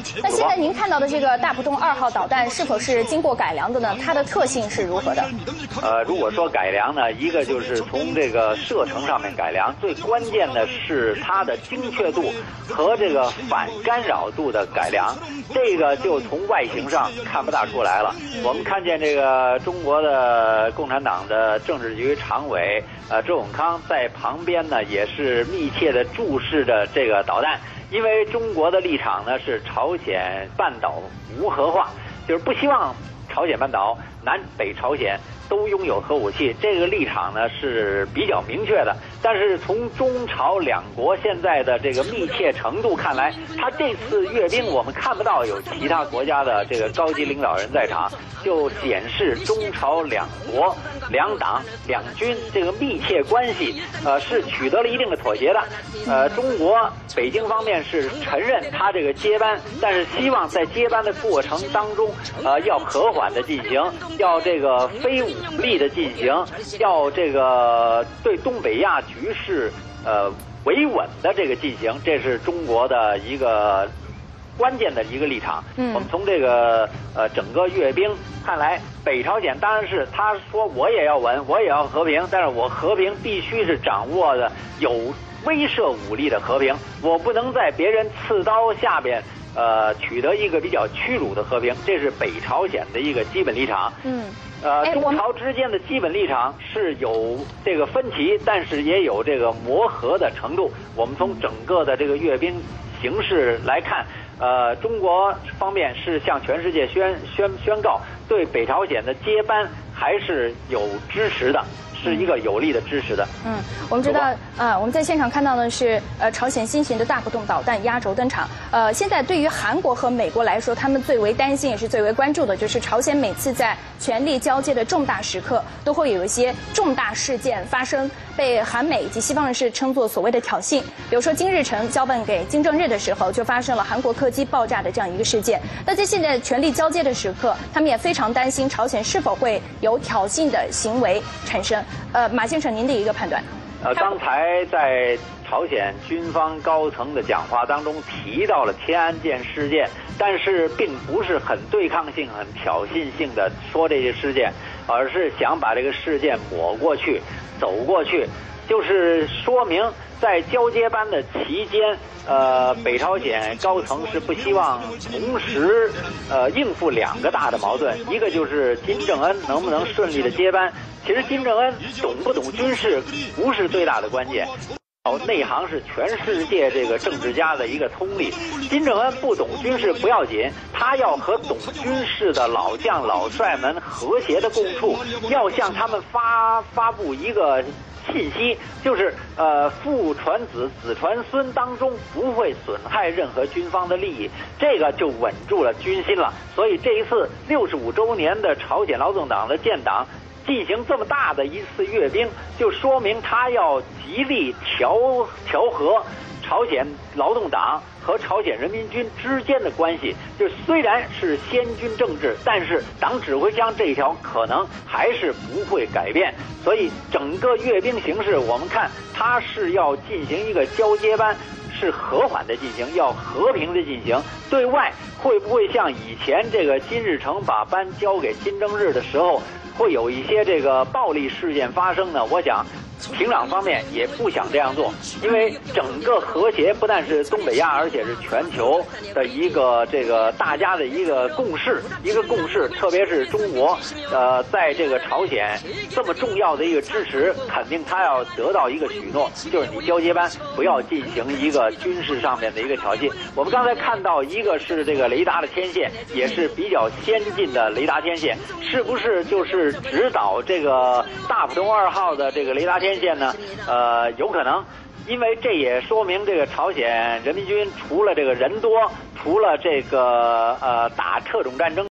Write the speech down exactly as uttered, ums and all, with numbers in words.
那现在您看到的这个大浦洞二号导弹是否是经过改良的呢？它的特性是如何的？ 呃，如果说改良呢，一个就是从这个射程上面改良，最关键的是它的精确度和这个反干扰度的改良。这个就从外形上看不大出来了。我们看见这个中国的共产党的政治局常委呃周永康在旁边呢，也是密切的注视着这个导弹，因为中国的立场呢是朝鲜半岛无核化，就是不希望朝鲜半岛南北朝鲜都拥有核武器，这个立场呢是比较明确的。但是从中朝两国现在的这个密切程度看来，他这次阅兵我们看不到有其他国家的这个高级领导人在场，就显示中朝两国两党两军这个密切关系呃是取得了一定的妥协的。呃，中国北京方面是承认他这个接班，但是希望在接班的过程当中呃要和缓的进行，要这个非武力的进行，要这个对东北亚局势呃维稳的这个进行，这是中国的一个关键的一个立场。嗯，我们从这个呃整个阅兵看来，北朝鲜当然是他说我也要稳，我也要和平，但是我和平必须是掌握的有威慑武力的和平，我不能在别人刺刀下边呃取得一个比较屈辱的和平，这是北朝鲜的一个基本立场。嗯。呃，中朝之间的基本立场是有这个分歧，但是也有这个磨合的程度。我们从整个的这个阅兵形势来看，呃，中国方面是向全世界宣宣宣告，对北朝鲜的接班还是有支持的。是一个有力的支持的。嗯， 我们知道，呃，我们在现场看到的是，呃，朝鲜新型的大浦洞导弹压轴登场。呃，现在对于韩国和美国来说，他们最为担心也是最为关注的，就是朝鲜每次在权力交接的重大时刻，都会有一些重大事件发生，被韩美以及西方人士称作所谓的挑衅。比如说金日成交办给金正日的时候，就发生了韩国客机爆炸的这样一个事件。那在现在权力交接的时刻，他们也非常担心朝鲜是否会有挑衅的行为产生。呃，马先生，您的一个判断？ 呃，刚才在朝鲜军方高层的讲话当中提到了天安舰事件，但是并不是很对抗性、很挑衅性的说这些事件，而是想把这个事件抹过去、走过去，就是说明在交接班的期间，呃，北朝鲜高层是不希望同时呃应付两个大的矛盾，一个就是金正恩能不能顺利的接班。其实金正恩懂不懂军事不是最大的关键，内行是全世界这个政治家的一个通例。金正恩不懂军事不要紧，他要和懂军事的老将老帅们和谐的共处，要向他们发发布一个信息，就是呃父传子子传孙当中不会损害任何军方的利益，这个就稳住了军心了。所以这一次六十五周年的朝鲜劳动党的建党进行这么大的一次阅兵，就说明他要极力调调和朝鲜劳动党和朝鲜人民军之间的关系。就虽然是先军政治，但是党指挥枪这一条可能还是不会改变。所以整个阅兵形势，我们看它是要进行一个交接班，是和缓的进行，要和平的进行。对外会不会像以前这个金日成把班交给金正日的时候，会有一些这个暴力事件发生呢？我想平壤方面也不想这样做，因为整个和谐不但是东北亚，而且是全球的一个这个大家的一个共识，一个共识。特别是中国，呃，在这个朝鲜这么重要的一个支持，肯定他要得到一个许诺，就是你交接班不要进行一个军事上面的一个挑衅。我们刚才看到一个是这个雷达的天线，也是比较先进的雷达天线，是不是就是指导这个大浦洞二号的这个雷达天线呢？呃，有可能，因为这也说明这个朝鲜人民军除了这个人多，除了这个呃打特种战争。